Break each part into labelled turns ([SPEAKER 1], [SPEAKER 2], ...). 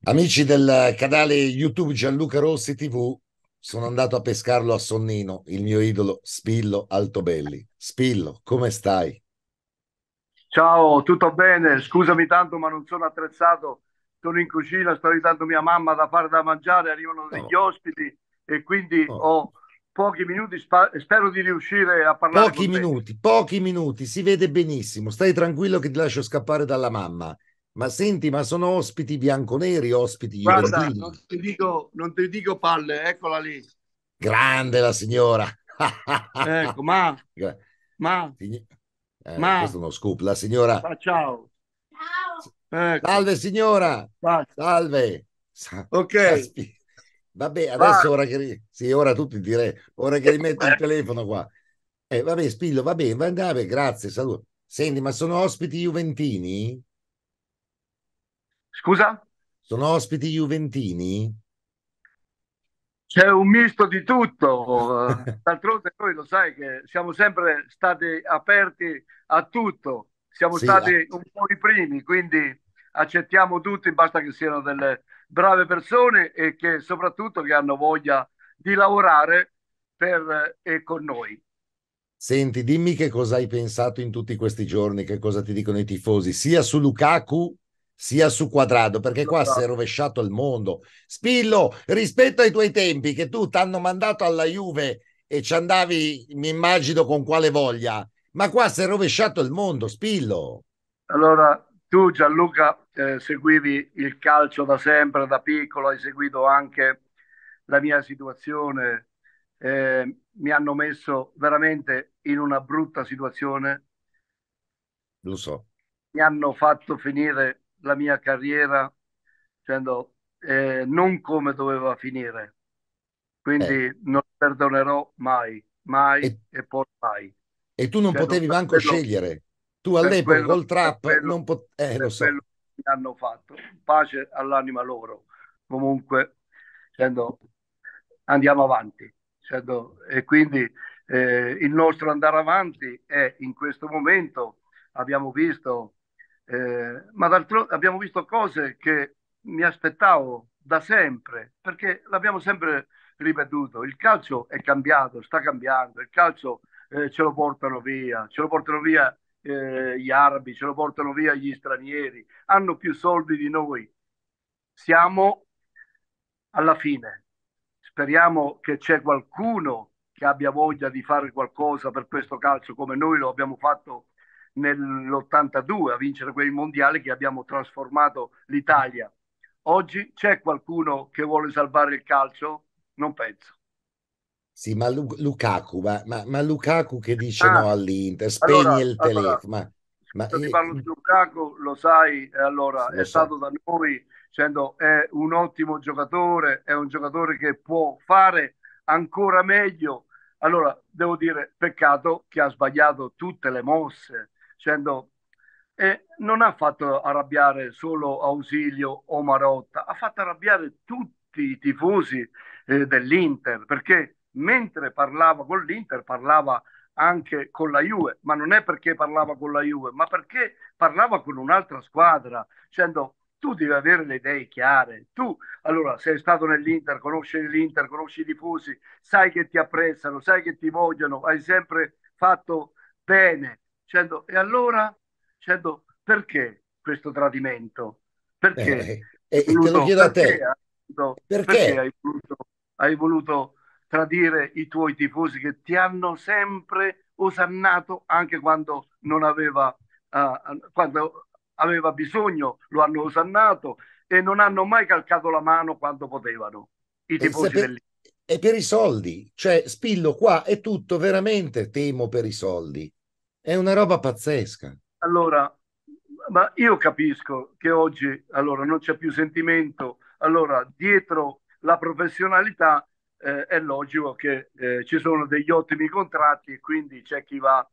[SPEAKER 1] Amici del canale YouTube Gianluca Rossi TV, sono andato a pescarlo a Sonnino, il mio idolo Spillo Altobelli. Spillo, come stai?
[SPEAKER 2] Ciao, tutto bene? Scusami tanto, ma non sono attrezzato. Sono in cucina, sto aiutando mia mamma da fare da mangiare, arrivano degli
[SPEAKER 1] Oh,
[SPEAKER 2] ospiti e quindi
[SPEAKER 1] oh.
[SPEAKER 2] ho pochi minuti. Spero di riuscire a parlare con te.
[SPEAKER 1] Pochi minuti, si vede benissimo. Stai tranquillo che ti lascio scappare dalla mamma. Ma senti, ma sono ospiti bianconeri, ospiti
[SPEAKER 2] Guarda,
[SPEAKER 1] juventini?
[SPEAKER 2] non ti dico palle, eccola lì.
[SPEAKER 1] Grande la signora.
[SPEAKER 2] Ecco, ma,
[SPEAKER 1] Gra-
[SPEAKER 2] ma,
[SPEAKER 1] Sign- questo
[SPEAKER 2] ma,
[SPEAKER 1] è uno scoop. La signora.
[SPEAKER 2] ciao. Ecco,
[SPEAKER 1] Salve signora,
[SPEAKER 2] vai.
[SPEAKER 1] salve.
[SPEAKER 2] Ok,
[SPEAKER 1] Vabbè,
[SPEAKER 2] vai.
[SPEAKER 1] adesso sì, ora tutti direi, ora che rimetto il telefono qua. Vabbè, Spillo, va bene, vabbè, grazie, saluto. Senti, ma sono ospiti juventini?
[SPEAKER 2] Scusa?
[SPEAKER 1] Sono ospiti juventini?
[SPEAKER 2] C'è un misto di tutto. D'altronde noi lo sai che siamo sempre stati aperti a tutto, siamo
[SPEAKER 1] Sì,
[SPEAKER 2] stati un po' i primi, quindi accettiamo tutti, basta che siano delle brave persone e che soprattutto che hanno voglia di lavorare per e con noi.
[SPEAKER 1] senti, dimmi che cosa hai pensato in tutti questi giorni, che cosa ti dicono i tifosi, sia su Lukaku sia su Quadrado, perché qua si
[SPEAKER 2] Allora,
[SPEAKER 1] è rovesciato il mondo. Spillo, rispetto ai tuoi tempi, che tu ti hanno mandato alla Juve e ci andavi, mi immagino, con quale voglia, ma qua si è rovesciato il mondo, Spillo.
[SPEAKER 2] allora, tu Gianluca seguivi il calcio da sempre, da piccolo, hai seguito anche la mia situazione, mi hanno messo veramente in una brutta situazione,
[SPEAKER 1] Lo so.
[SPEAKER 2] mi hanno fatto finire la mia carriera dicendo, non come doveva finire,
[SPEAKER 1] Eh,
[SPEAKER 2] quindi non perdonerò mai,
[SPEAKER 1] e,
[SPEAKER 2] mai e poi mai.
[SPEAKER 1] e tu non
[SPEAKER 2] Dicendo,
[SPEAKER 1] potevi manco scegliere. Tu all'epoca col
[SPEAKER 2] per
[SPEAKER 1] trap
[SPEAKER 2] quello,
[SPEAKER 1] non lo
[SPEAKER 2] per
[SPEAKER 1] so.
[SPEAKER 2] quello che mi hanno fatto. Pace all'anima loro. Comunque, dicendo, andiamo avanti. Dicendo, e quindi il nostro andare avanti è in questo momento abbiamo visto, ma d'altro abbiamo visto cose che mi aspettavo da sempre, perché l'abbiamo sempre ripetuto. Il calcio è cambiato, sta cambiando. Il calcio ce lo portano via gli arabi, ce lo portano via gli stranieri, hanno più soldi di noi. Siamo alla fine. Speriamo che c'è qualcuno che abbia voglia di fare qualcosa per questo calcio come noi lo abbiamo fatto nell'82 a vincere quei mondiali che abbiamo trasformato l'Italia. Oggi c'è qualcuno che vuole salvare il calcio? Non penso.
[SPEAKER 1] Sì, ma Lukaku, ma Lukaku che dice no
[SPEAKER 2] Ah,
[SPEAKER 1] all'Inter, spegne
[SPEAKER 2] allora,
[SPEAKER 1] il
[SPEAKER 2] allora,
[SPEAKER 1] telefono, ma
[SPEAKER 2] scusa, ti parlo di Lukaku, lo sai, e allora
[SPEAKER 1] lo
[SPEAKER 2] è
[SPEAKER 1] so.
[SPEAKER 2] stato da noi, dicendo è un ottimo giocatore, è un giocatore che può fare ancora meglio. Allora, devo dire, peccato che ha sbagliato tutte le mosse, dicendo, non ha fatto arrabbiare solo Ausilio o Marotta, ha fatto arrabbiare tutti i tifosi dell'Inter, perché mentre parlava con l'Inter parlava anche con la Juve, ma non è perché parlava con la Juve, ma perché parlava con un'altra squadra, dicendo tu devi avere le idee chiare. Tu, allora, sei stato nell'Inter, conosci l'Inter, conosci i tifosi, sai che ti apprezzano, sai che ti vogliono, hai sempre fatto bene. Dicendo, e allora, dicendo, perché questo tradimento? Perché hai
[SPEAKER 1] E te lo
[SPEAKER 2] voluto,
[SPEAKER 1] chiedo a te,
[SPEAKER 2] perché
[SPEAKER 1] perché?
[SPEAKER 2] hai voluto tradire i tuoi tifosi che ti hanno sempre osannato anche quando non aveva, quando aveva bisogno, lo hanno osannato e non hanno mai calcato la mano quando potevano, i
[SPEAKER 1] E, se
[SPEAKER 2] tifosi
[SPEAKER 1] per,
[SPEAKER 2] dell'Inter.
[SPEAKER 1] e per i soldi, cioè Spillo qua è tutto veramente temo per i soldi. È una roba pazzesca.
[SPEAKER 2] Allora, ma io capisco che oggi allora, non c'è più sentimento, allora dietro la professionalità è logico che ci sono degli ottimi contratti e quindi c'è chi va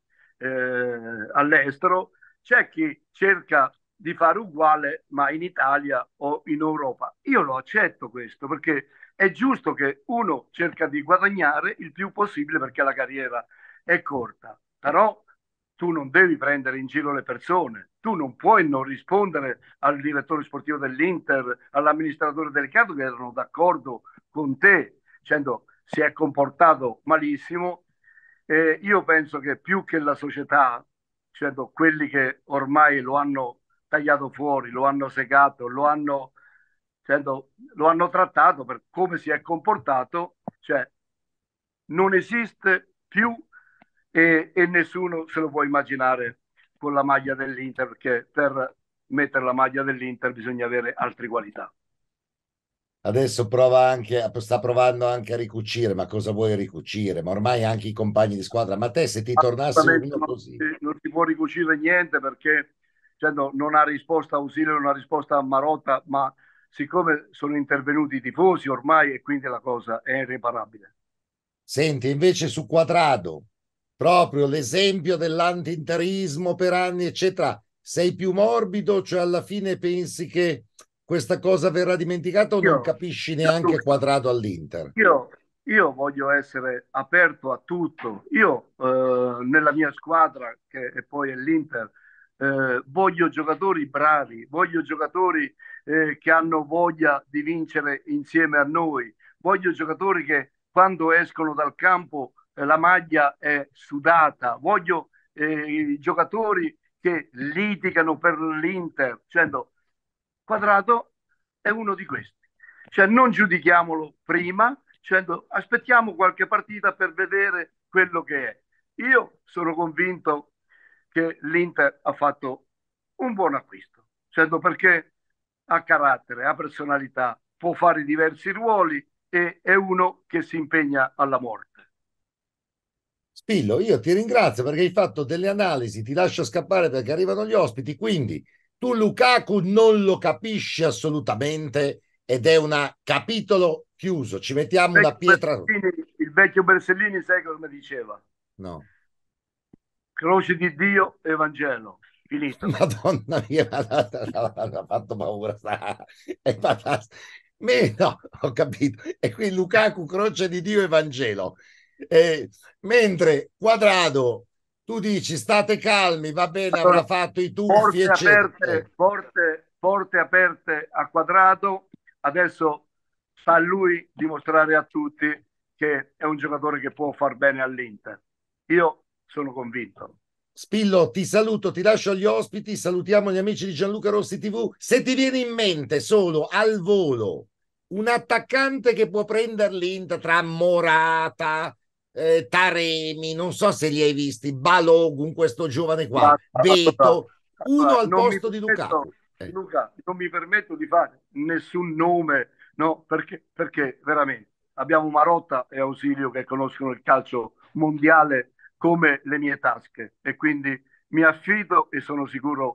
[SPEAKER 2] all'estero, c'è chi cerca di fare uguale ma in Italia o in Europa. Io lo accetto questo perché è giusto che uno cerca di guadagnare il più possibile perché la carriera è corta, però tu non devi prendere in giro le persone, tu non puoi non rispondere al direttore sportivo dell'Inter, all'amministratore delegato che erano d'accordo con te, dicendo si è comportato malissimo. Io penso che più che la società, cioè quelli che ormai lo hanno tagliato fuori, lo hanno segato, cioè, lo hanno trattato per come si è comportato, cioè non esiste più e nessuno se lo può immaginare con la maglia dell'Inter, perché per mettere la maglia dell'Inter bisogna avere altre qualità.
[SPEAKER 1] Adesso sta provando anche a ricucire, ma cosa vuoi ricucire? Ma ormai anche i compagni di squadra, ma te se ti tornasse
[SPEAKER 2] Assolutamente
[SPEAKER 1] uno così,
[SPEAKER 2] non si può ricucire niente perché cioè, non ha risposta a Ausilio, non ha risposta a Marotta, ma siccome sono intervenuti i tifosi ormai e quindi la cosa è irreparabile.
[SPEAKER 1] senti invece su Quadrado, proprio l'esempio dell'anti-interismo per anni, eccetera, sei più morbido, cioè alla fine pensi che questa cosa verrà dimenticata o non
[SPEAKER 2] Io,
[SPEAKER 1] capisci neanche Quadrado all'Inter?
[SPEAKER 2] io, io voglio essere aperto a tutto. Io nella mia squadra, che e poi è l'Inter, voglio giocatori bravi, voglio giocatori che hanno voglia di vincere insieme a noi, voglio giocatori che quando escono dal campo la maglia è sudata, voglio i giocatori che litigano per l'Inter, dicendo Quadrato è uno di questi. Cioè non giudichiamolo prima, cioè, aspettiamo qualche partita per vedere quello che è. Io sono convinto che l'Inter ha fatto un buon acquisto, cioè, perché ha carattere, ha personalità, può fare diversi ruoli e è uno che si impegna alla morte.
[SPEAKER 1] Spillo, io ti ringrazio perché hai fatto delle analisi, ti lascio scappare perché arrivano gli ospiti, quindi tu Lukaku non lo capisci assolutamente ed è un capitolo chiuso, ci mettiamo una pietra...
[SPEAKER 2] Il vecchio Bersellini, sai come diceva?
[SPEAKER 1] No,
[SPEAKER 2] Croce di Dio, Evangelo. Finito.
[SPEAKER 1] Madonna mia, mi ha fatto paura, è fantastico. No, ho capito, e qui Lukaku, croce di Dio e Vangelo. Mentre Quadrado, tu dici state calmi, va bene,
[SPEAKER 2] Allora,
[SPEAKER 1] avrà fatto i tuffi, eccetera.
[SPEAKER 2] porte aperte a Quadrato. Adesso sta a lui dimostrare a tutti che è un giocatore che può far bene all'Inter. Io sono convinto.
[SPEAKER 1] Spillo, ti saluto, ti lascio agli ospiti, salutiamo gli amici di Gianluca Rossi TV. Se ti viene in mente solo al volo un attaccante che può prendere l'Inter tra Morata, Taremi, non so se li hai visti, Balogun, questo giovane qua,
[SPEAKER 2] Guarda,
[SPEAKER 1] Beto, uno al
[SPEAKER 2] non mi
[SPEAKER 1] posto di
[SPEAKER 2] permetto,
[SPEAKER 1] Lukaku.
[SPEAKER 2] Luca, non mi permetto di fare nessun nome, no, perché veramente abbiamo Marotta e Ausilio che conoscono il calcio mondiale come le mie tasche e quindi mi affido e sono sicuro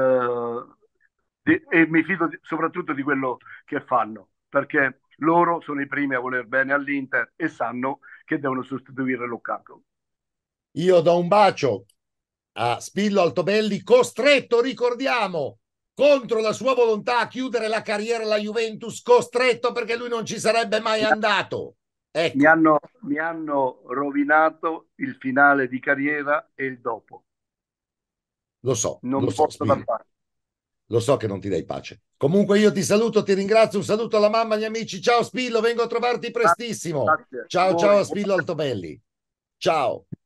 [SPEAKER 2] e mi fido soprattutto di quello che fanno, perché loro sono i primi a voler bene all'Inter e sanno che devono sostituire Lukaku.
[SPEAKER 1] Io do un bacio a Spillo Altobelli, costretto, ricordiamo, contro la sua volontà a chiudere la carriera alla Juventus, costretto perché lui non ci sarebbe mai andato. Ecco,
[SPEAKER 2] Mi hanno rovinato il finale di carriera e il dopo. Non
[SPEAKER 1] lo
[SPEAKER 2] mi
[SPEAKER 1] so,
[SPEAKER 2] posso dar
[SPEAKER 1] Spillo,
[SPEAKER 2] parte.
[SPEAKER 1] lo so che non ti dai pace. Comunque io ti saluto, ti ringrazio, un saluto alla mamma, agli amici, ciao Spillo, vengo a trovarti prestissimo.
[SPEAKER 2] Grazie a
[SPEAKER 1] Ciao,
[SPEAKER 2] voi.
[SPEAKER 1] ciao a Spillo Altobelli. Ciao.